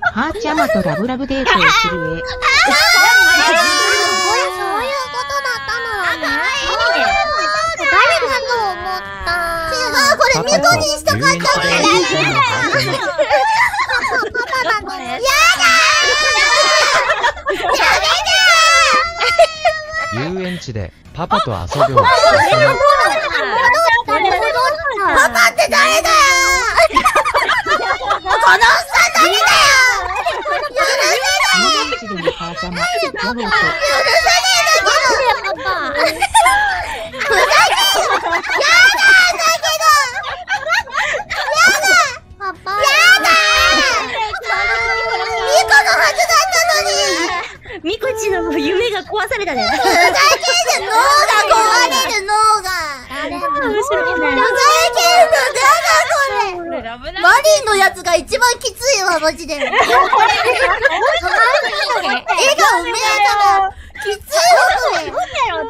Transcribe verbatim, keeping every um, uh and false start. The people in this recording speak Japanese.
ハーチャマとラブラブデートをする絵。 そういうことだったのはね。誰かと思った。違う、これミコにしたかったんだよ。パパだと。やだ遊園地でパパと遊ぶを。 パパって誰だよ。このおっさん誰だよ。許せない。 遊園地でのハーチャマ、ラブと。 許せねえだけど。パパ。ふざけん。やだだけど。やだ。パパ。やだ。ミコのはずだったのに。 ミコチの夢が壊されたね。 ふざけんじゃ、脳が壊れる、脳が。あれ、面白いね。ふざけんの、なんだこれ。マリンのやつが一番きついわ、マジで。絵がうめえから。きついわ、これ。